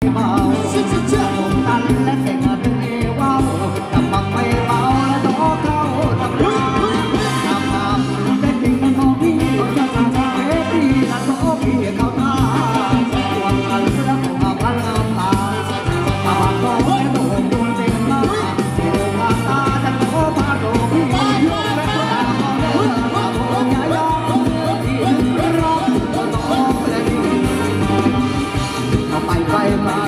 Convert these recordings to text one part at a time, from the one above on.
เบาผมตันและเก่งเป็นเอวาแต่มักไม่เบาและโตเข้าตำราทำงานได้จริงนะน้องพี่เขาจะทำให้พี่และโตพี่เขาตาวันกันแล้วผมเอาพันเอาตาตาโตให้ผมโดนเต็มหน้าโตมาตาจะโตพาโตพี่ยุ่งและโตตาโตผมอย่ายอมที่ร้องโตและดีเอาไปไปมา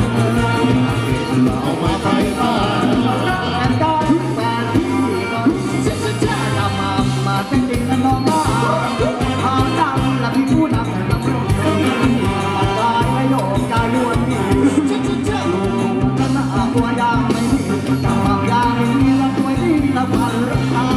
เอามาไปมาแฟนแฟนพี่ก่อนจะมาเต้นดิ้งกันน้องมาหาดังและพี่ผู้ดังและพี่มาตายและโยกใจล้วนพี่ลูกกันหน้าตัวยางไม่มีจังหวะยางไม่มีและตัวดีและพันตา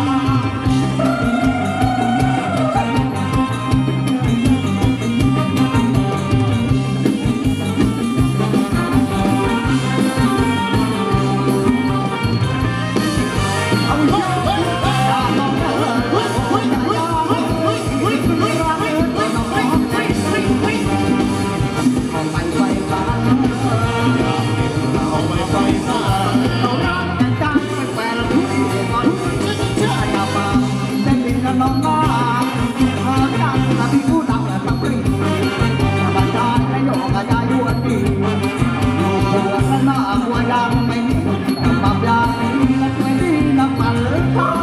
น้องมาหาดังและพี่ผู้ดังและตั้งปรีบันดาลและโยกกระจายยวนดีลูกหัวและหน้าหัวยางไม่มีปรับยางไม่มีและไม่ดีน้ำมันเลยพา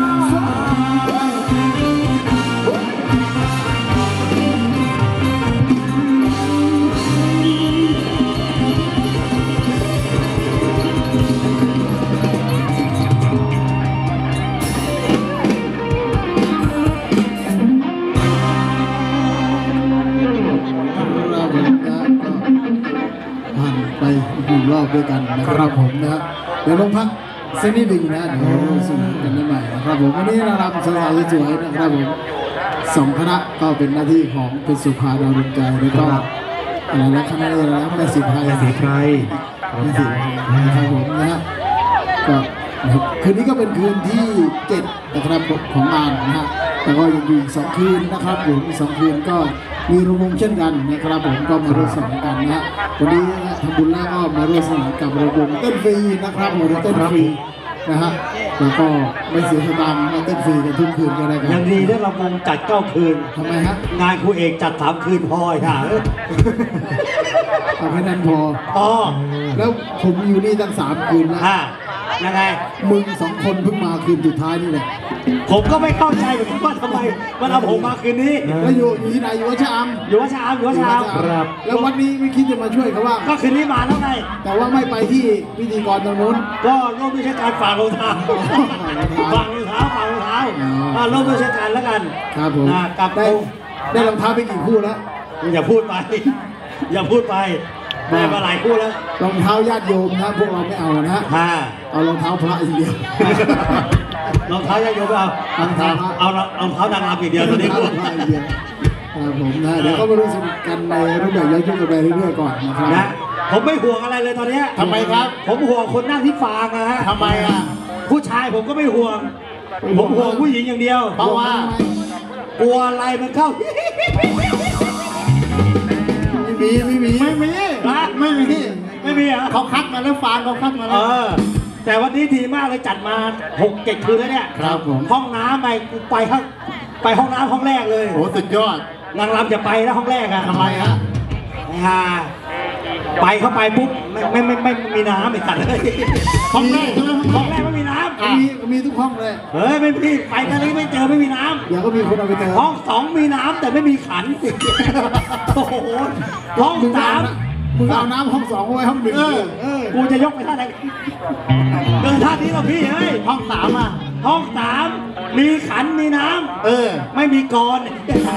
ไปดูรอบด้วยกันนะครับผมนะครับเดี๋ยวลงพักเส้นนิดหนึ่งนะเดี๋ยวสนุกกันได้ใหม่นะครับผมวันนี้เรารำสาวๆสวยๆนะครับผม2 คณะก็เป็นหน้าที่ของเป็นสุภาดาวดวงใจแล้วก็อะไรนะคณะอะไรนะแม่สีไพรแม่สีไพรนะครับผมนะฮะก็คืนนี้ก็เป็นคืนที่7นะครับของงานนะฮะแต่ก็ยังอยู่อีก2 คืนนะครับผม2 คืนก็มีรวมเช่นกันนะครับผมก็มาร่วมสนุกกันนะฮะวันนี้ทำบุญแล้วก็มาร่วมสนุกกับระบบเต้นฟรีนะครับผมเต้นฟรีนะฮะแล้วก็ไม่เสียสตางค์มาเต้นฟรีกันทุกคืนก็ได้กันยังดีที่เราวงจัด9 คืนทำไมฮะงานครูเอกจัด3 คืนพอค่ะเอาแค่นั้นพอแล้วผมอยู่นี่ตั้ง3 คืนแล้วยังไงมึง2 คนเพิ่งมาคืนสุดท้ายนี่แหละผมก็ไม่เข้าใจเหมือนกันว่าทำไมมันเอาผมมาคืนนี้แล้วอยู่ที่ไหนอยู่วัดชะอำอยู่วัดชะอำครับแล้ววันนี้ไม่คิดจะมาช่วยเขาว่าก็คืนนี้มาแล้วไงแต่ว่าไม่ไปที่พิธีกรตรงนู้นก็ร่วมด้วยช่วยการฝากรองเท้าร่วมด้วยช่วยกันแล้วกันครับผมกับได้รองเท้าไปกี่คู่แล้วอย่าพูดไปได้มาหลายคู่แล้วรองเท้าญาติโยมนะพวกเราไม่เอานะเอารองเท้าพระอีกเดียวรองเท้าญาติโยมเอารองเท้านางรำอีกเดียวตอนนี้พวกเราอีกเดียวผมนะเดี๋ยวก็มารู้สึกกันในรูปแบบย้อนๆกันไปเรื่อยๆก่อนนะครับนะผมไม่ห่วงอะไรเลยตอนนี้ทำไมครับผมห่วงคนนั่งที่ฟางนะฮะทำไมอ่ะผู้ชายผมก็ไม่ห่วงผมห่วงผู้หญิงอย่างเดียวเพราะว่ากลัวอะไรมันเข้าไม่มีอ่ะเขาคัดมาแล้วฟางเขาคัดมาแล้วแต่วันนี้ดีมากเลยจัดมา6-7 คืนแล้วเนี่ยครับผมห้องน้ำไปห้องน้ำห้องแรกเลยโอ้สุดยอดนางรำจะไปแล้วห้องแรกอ่ะทำไมฮะไปเข้าไปปุ๊บไม่มีน้ำอีกตัดเลยห้องแรกไม่มีน้ำมีทุกห้องเลยไม่มีไปตอนนี้ไม่เจอไม่มีน้ำเดี๋ยวก็มีคนเอาไปเจอห้อง2มีน้ำแต่ไม่มีขันโอ้โหห้อง3 มึงเอาน้ำห้อง2ไว้ห้อง1 กูจะยกไปท่าไหนเดินท่านี้หรอพี่เฮ้ยห้อง3อ่ะห้อง3มีขันมีน้ำไม่มีกร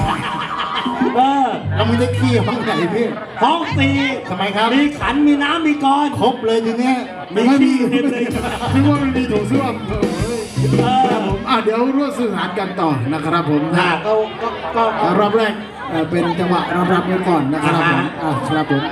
แล้วมึงจะขี้ห้องไหนพี่ห้อง4 ทำไมครับมีขันมีน้ำมีกรครบเลยทีนี้ไม่มีเลยนึกว่ามันมีโถส้วมเดี๋ยวร่วมสื่อสารกันต่อนะครับผมก็รอบแรกเป็นจังหวะรับไว้ก่อนนะครับผมครับผม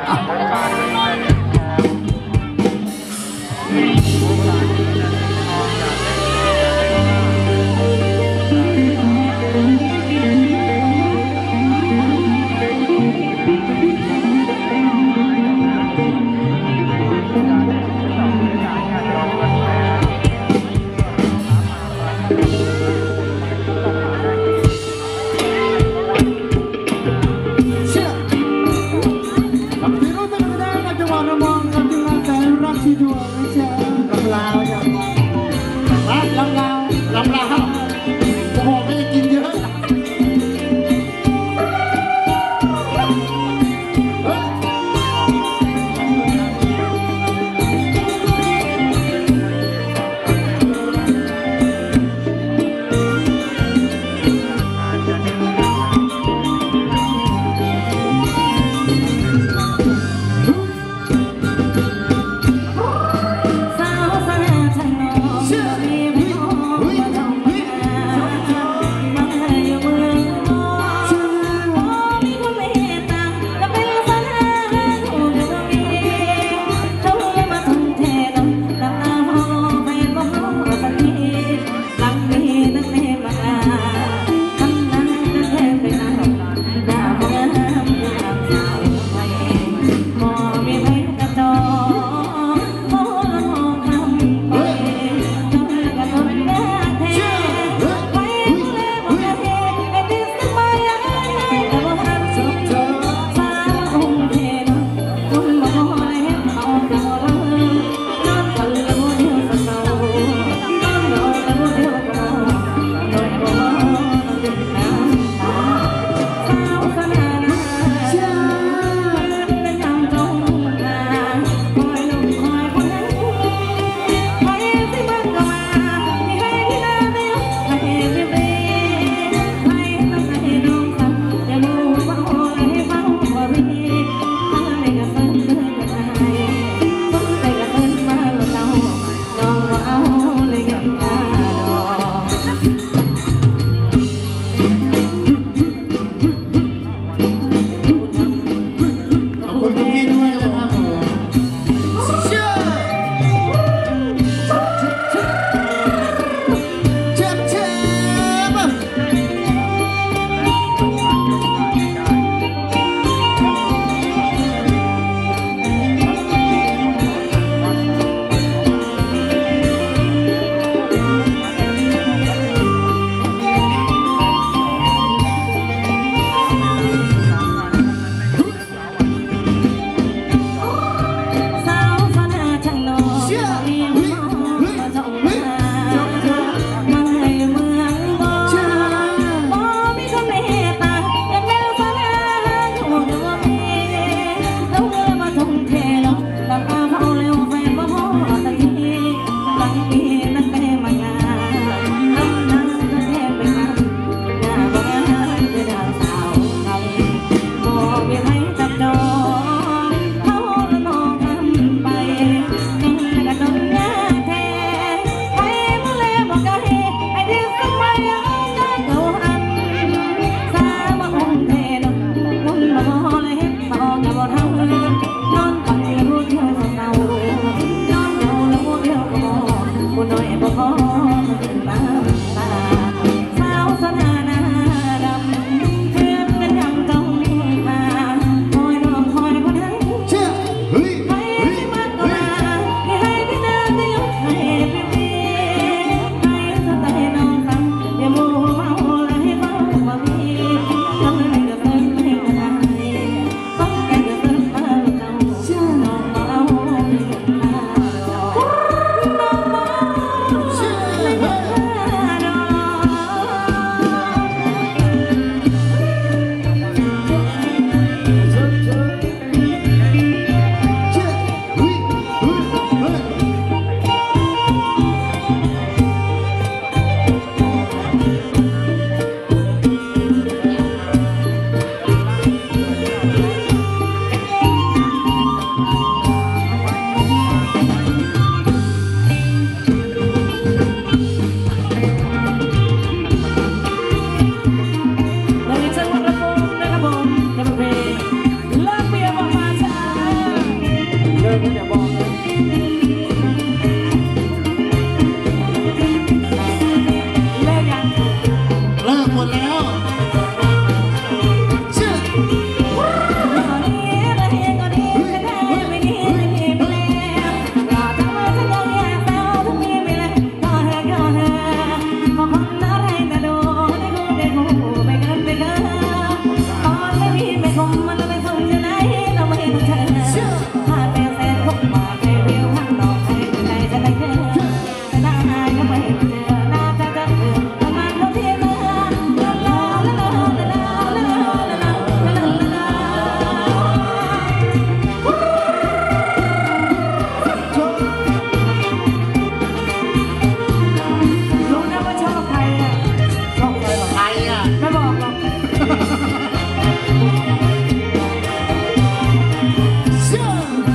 ก็อย่าบอกนะเลิกยังเลิกหมดแล้วเชื่อรู้นะว่าชอบใครอ่ะชอบใครหรอใครอ่ะไม่บอกหรอกเชื่อ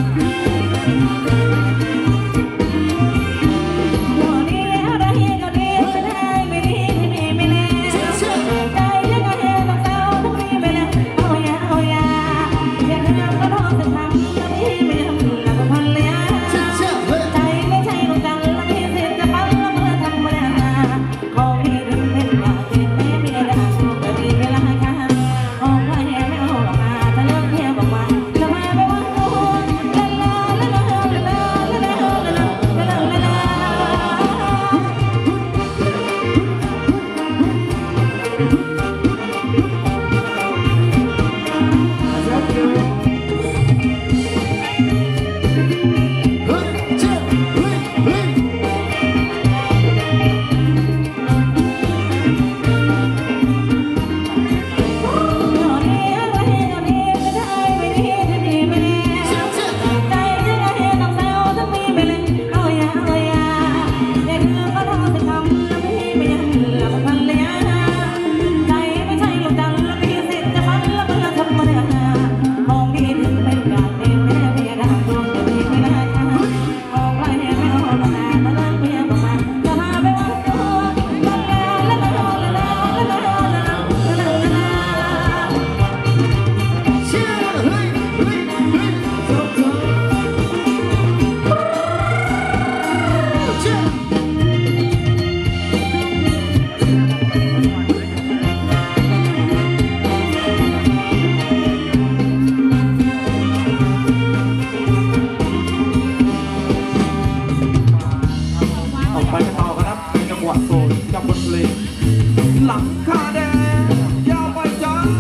ไปกันต่อครับจังหวะโซนกับบทเพลงหลังคาแดงยาวไปจัง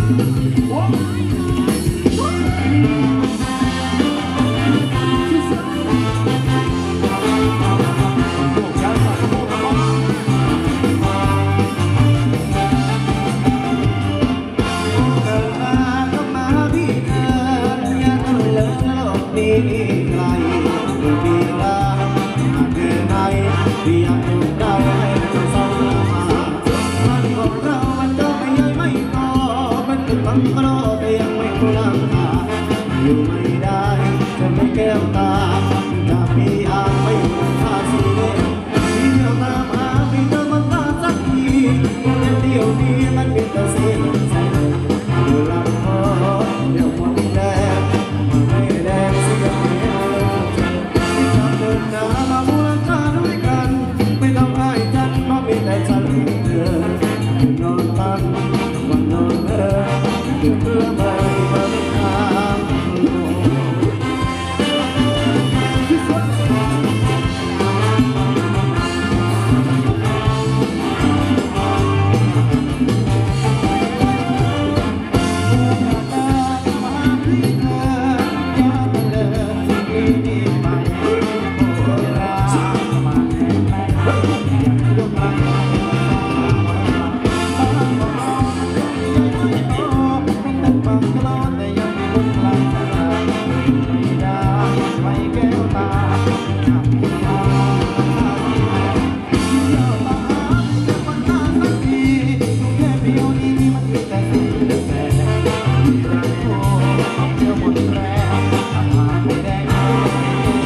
อยู่ไม่ได้จะไม่แก้วตาจะมีอางไม่หมดค่าสีเล่ที่เดียวตามหาไม่เจอมันมาสักทีเดียวนี้มันเป็นแต่เสียงใจอยู่ลำคอเดี๋ยวมันแดงไม่แดงเสียงเดียวที่จะเดินหน้ามาบูรณาด้วยกันไม่ต้องให้ฉันเพราะมีแต่ฉันเธอนอนตันวันนอนเธอเพื่อไม่เดินทาง เ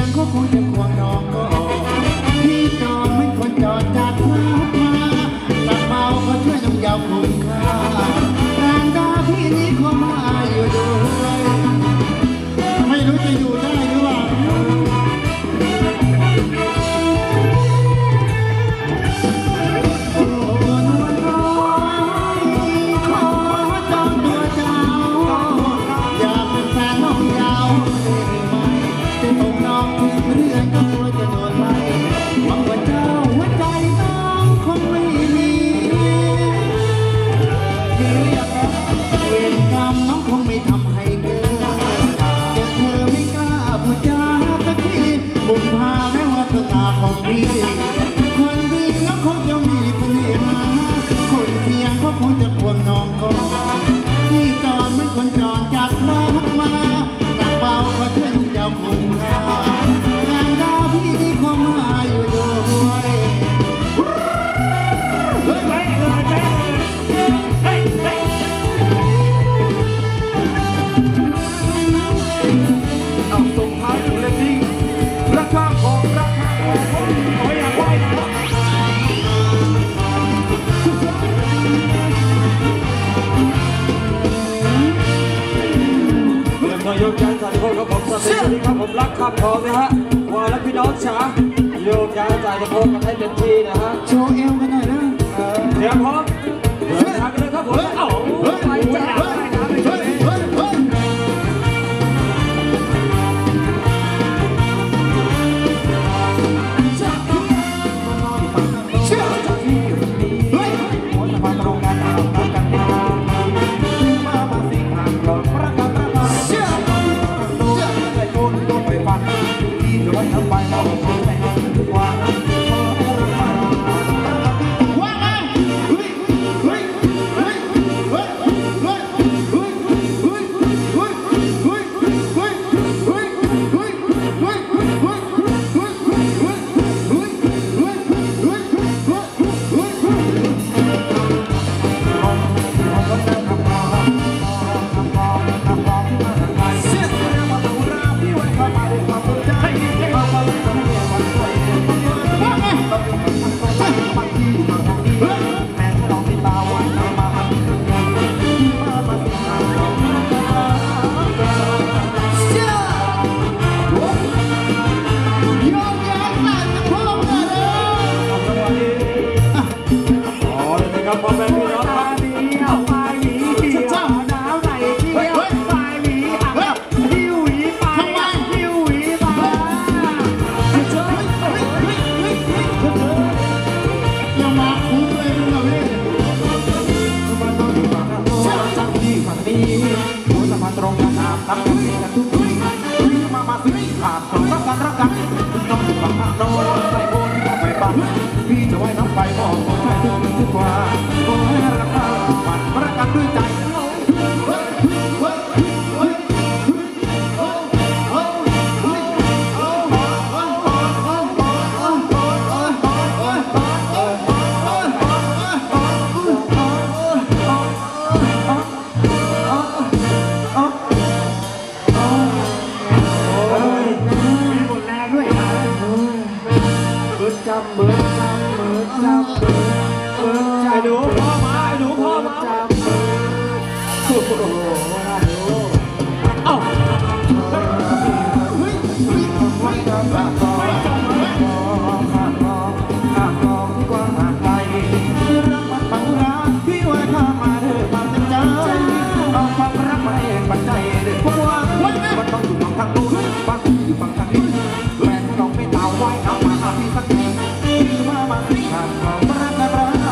ก็คงจะควงน้องก็พี่จอนไม่คนจอดจัดมาตัดเมาก็ช่วยน้องยาวคุ้มค่างานดาพี่นี้ขอมาอยู่ด้วยไม่รู้จะอยู่ได้หรือเปล่าคนดีก็คงจะมีเสน่ห์มาคนเพียงก็คงจะควงน้องก็ที่จอนเหมือนคนจอนจัดมาหนักเบาก็เพื่อนเจ้าคุ้มค่างานดาวพี่ที่ขอมาอยู่ด้วยเอาส่งท้ายถึงเลนดิ้งราคาของราคาขออยากไหวนะเรื่องนายกย้ายสายพลครับผมสวัสดีครับผมรักคำพร้อมนะฮะว่าแล้วพี่น้องจ๋าโยกย้ายสายพลกันให้เต็มที่นะฮะโชว์เอวกันหน่อยนะเดี๋ยวพร้อมเดินทางกันเลยครับผมเอ้าไปจ้าไปนะไปช่วยพี่จะไว้น้ำไปบอกขอให้ทุกกว่าขอให้รักเราฝันรักกันด้วยใจไอ้หนูพ่อมาไอ้หนูพ่อมาโอ้โหเอ้าพี่ว่าข้ามาเถอะมาเต็มใจเอาความรักมาเองปัจจัยเด็กเพราะว่ามันต้องอยู่ฝั่งทางนู้นบ้านอยู่ฝั่งทางนี้แม่น้องไม่ตาไว้เอามาหาพี่สักทีพี่มาสิขาดความรักรัก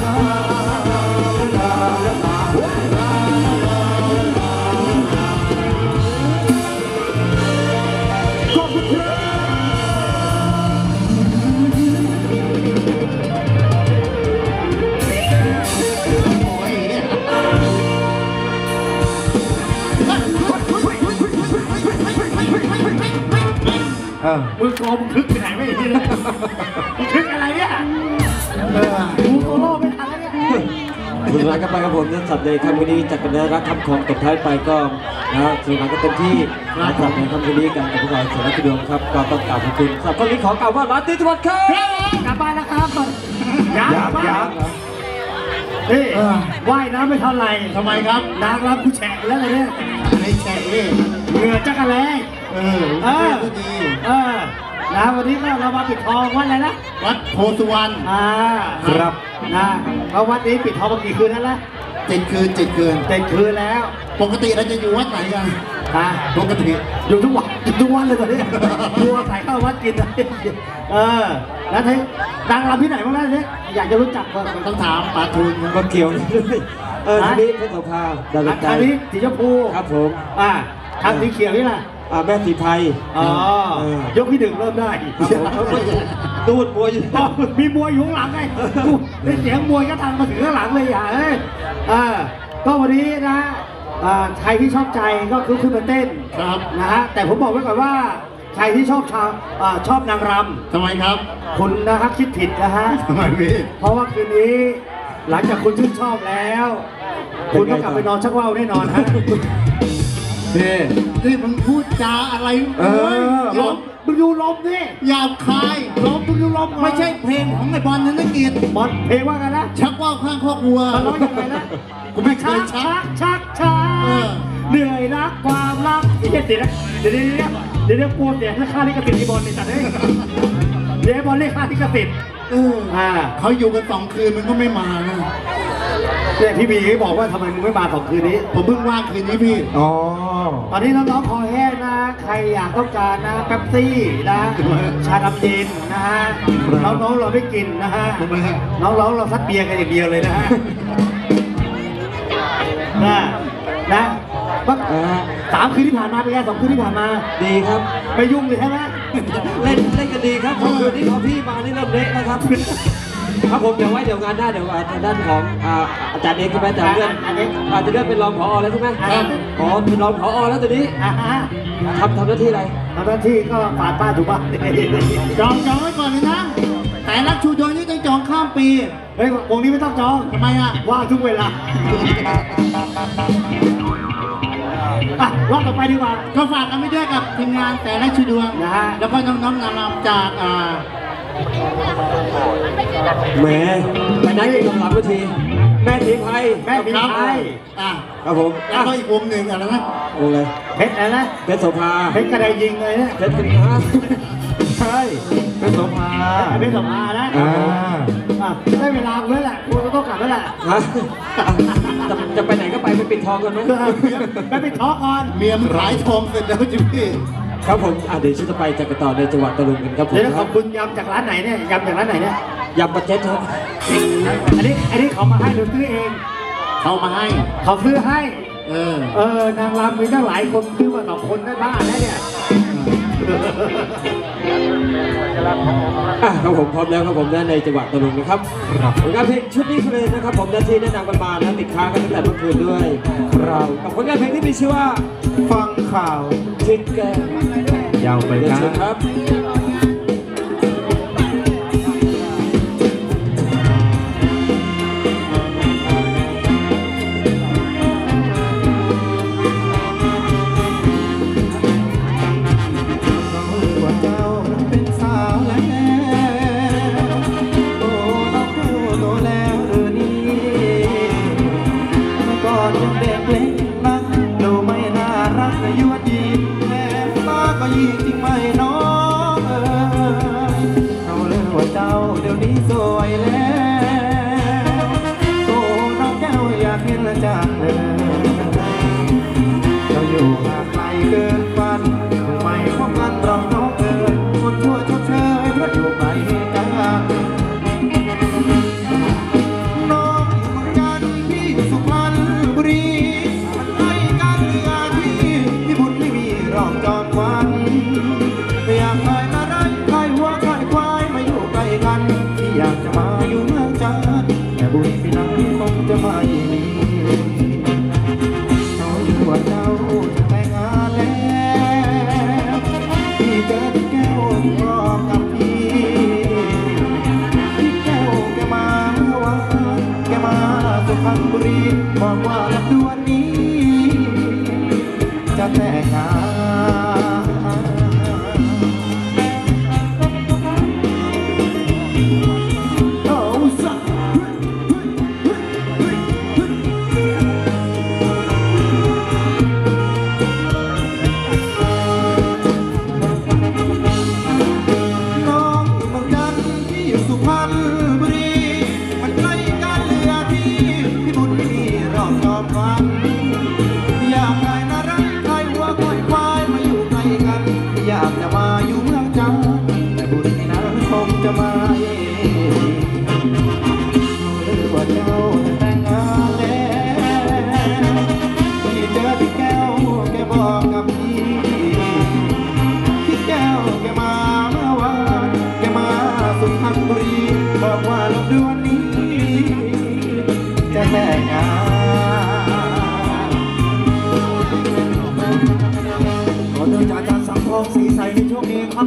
มือกองมึงคึกไปไหนไม่เห็นเลยมึงคึกอะไรเนี่ยกูโซโล่ไม่ทันแล้วเนี่ยสุดท้ายก็ไปครับผมนั้นสัปดาห์ค่ำวันนี้จากกันได้รับคำของตบท้ายไปก็นะสุดท้ายก็เต็มที่นะครับในค่ำวันนี้กันกับพวกเราเสร็จแล้วพี่ดวงครับก็ต้องกล่าวขอบคุณสำหรับคนนี้ขอกล่าวว่าราตรีสวัสดิ์ครับกลับบ้านแล้วครับยังยังนี่ว่ายน้ำไม่เท่าไหร่ทำไมครับนางรับกูแฉะแล้วเลยเนี่ยไอ้แฉะนี่เหงื่อจักรแลเออเออก็ดีนะวันนี้ก็เรามาปิดทองวัดอะไรนะวัดโพสุวรรณครับนะเพราะวัดนี้ปิดทองมากี่คืนแล้วล่ะ 7 คืน 7 คืน 7 คืนแล้วปกติเราจะอยู่วัดไหนกัน ปกติอยู่ทุกวันอยู่ทุกวันเลยตอนนี้กลัวใส่ข้าววัดกินเลยแล้วที่ดังรำที่ไหนบ้างล่ะเนี่ยอยากจะรู้จักคนต้องถามปาทูลก็เกี่ยวนี่ทีนี้เพชรโสภาดาวใจอันนี้สีชมพูครับผมทางสีเขียวนี่แหละแม่สีไทยยกที่หนึ่งเริ่มได้ครับผมดูดมวยอยู่มีมวยอยู่ข้างหลังไงได้เสียงมวยก็ทางมาถึงข้างหลังเลยอ่ะก็วันนี้นะใครที่ชอบใจก็คือขึ้นมาเต้นครับนะฮะแต่ผมบอกไว้ก่อนว่าใครที่ชอบนางรทำไมครับำคุณนะครับคิดผิดนะฮะทำไมพี่เพราะว่าคืนนี้หลังจากคุณชื่นชอบแล้ว คุณต้องกลับไปนอนชักว่าวแน่นอนฮะนี่มึงพูดจาอะไรลมมึงดูลมดิหยาบคายลมมึงดูลมก่อนไม่ใช่เพลงของไอ้บอลธนกิจบอลเพลงว่ากันนะชักว่าวข้างคอกวัวมันร้องยังไงนะกูไม่เคยชักชักเหนื่อยรักความรักเดี๋ยวนะเดี๋ยวกลัวเสียค่าลิขสิทธิ์ที่บอลในสัตว์เอ้ยเดี๋ยวบอลเรียกค่าลิขสิทธิ์เขาอยู่กัน2 คืนมันก็ไม่มานะเนี่ยพี่บีเขาบอกว่าทำไมมึงไม่มา2 คืนนี้ผมเพิ่งว่างคืนนี้พี่อ๋อตอนนี้น้องๆคอแห้งนะ ใครอยากต้องการนะเป๊ปซี่นะ ชาดำเย็นนะฮะ น้องๆเราไม่กินนะฮะทำไมฮะน้องๆเราซัดเบียร์กันอย่างเดียวเลยนะฮะ นะว่า3 คืนที่ผ่านมาเป็นไง2 คืนที่ผ่านมาดีครับไม่ยุ่งเลยใช่ไหมเล่นกันดีครับคืนนี้พอพี่มานี่เริ่มเละแล้วครับครับผมเดี๋ยวงานหน้าเดี๋ยวทางด้านของอาจารย์เอกใช่ไหมอาจารย์เลื่อนอาจจะเลื่อนเป็นรองผอแล้วใช่ไหมครับอ๋อเป็นรองผอแล้วตอนนี้ทำหน้าที่อะไรทำหน้าที่ก็ฝาดป้าถูกป่ะจองไว้ก่อนเลยนะ แต่รักชูโดนนี่ต้องจองข้ามปีเฮ้ยวงนี้ไม่ต้องจองทำไมอ่ะว่างทุกเวลารอบต่อไปดีกว่าก็ฝากกันไปด้วยกับทีมงานแต่ละชูดวงนะฮะแล้วก็น้องๆนำจากแหมไปนั่งกินกับหลังเวทีแม่ทีมไทยแม่พิมพ์ไทยครับผมแล้วก็อีกวงหนึ่งอะไรนะโอ้เลยเพชรอะไรนะเพชรโสภาเพชรกระไดยิงเลยเนี่ยเพชรเป็นฮะใช่เป็นโสภาเพชรสำอานะได้เวลาแล้วแหละคุณก็ต้องกลับแล้วแหละฮะจะไปไหนก็ไปปิดทองกันไหมไปปิดท้องก่อนเมียมนขายทองเสร็จแล้วจิ๋พี่ครับผมเดี๋ยวชุดต่อไปจะไปต่อในจังหวัดตะลุงกันครับผมเดี๋ยวขอบคุณยำจากร้านไหนเนี่ยยำจากร้านไหนเนี่ยยำปลาเจ็ดครับอันนี้เขามาให้หรือซื้อเองเขามาให้เขาซื้อให้นนางรำมีตั้งหลายคนซื้อมา2 คนได้บ้านนะเนี่ยครับผมพร้อมแล้วครับผมในจังหวัดตะลุงนะครับผลงานเพลงชุดนี้เลยนะครับผมที่แนะนำกันมานะติดค้างกันตั้งแต่เมื่อคืนด้วยเรากับผลงานเพลงที่มีชื่อว่าฟังข่าวทิกแกยาวไปเดี๋ยวนะเชิญครับว่าเจ้าเป็นสาวแล้วโอ้น้องเจ้าโตแล้วนี่เมื่อก่อนยังเด็กเล็กนักดูไม่น่ารักยั่วยีแม่ตาก็ยีจริงไหมน้องเอาเลยว่าเจ้าเดี๋ยวนี้สวยแล้วโอ้น้องแก้วอยากเห็นละจังเลยเราอยู่ห่างไกลเกินฝันคงไม่พบกันเราน้องเอ๋ยคนชั่วชดเชยเพราะอยู่ไกลกันน้องอยู่เมืองจันทร์พี่อยู่สุพรรณบุรีมันใกล้กันหรืออาที่พี่บุญไม่มีรองจอมควันไม่อยากขายอะไรขายหัวขายควายมาอยู่ใกล้กันที่อยากจะมาอยู่เมืองจันทร์แต่บุญพี่นั้นคงจะไม่มีว่าเจ้าจะแต่งงานแล้วพี่เจอพี่แก้วพร้อมกับพี่แก้วแกมาวันแกมาสุพรรณ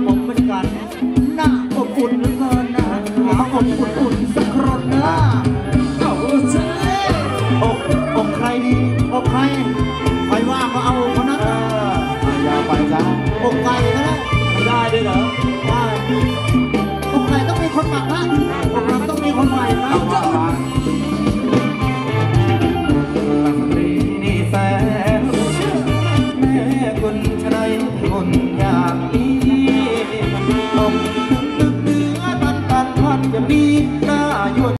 ผมเหมือนกันน่าอบอุ่นเหลือเกินนะมาอบอุ่นสักคนนะเอาใจอกใครดีอกใครใครว่าก็เอาคนนั้นอย่าไปจ้าอกไก่ก็ได้ได้ด้วยเหรอได้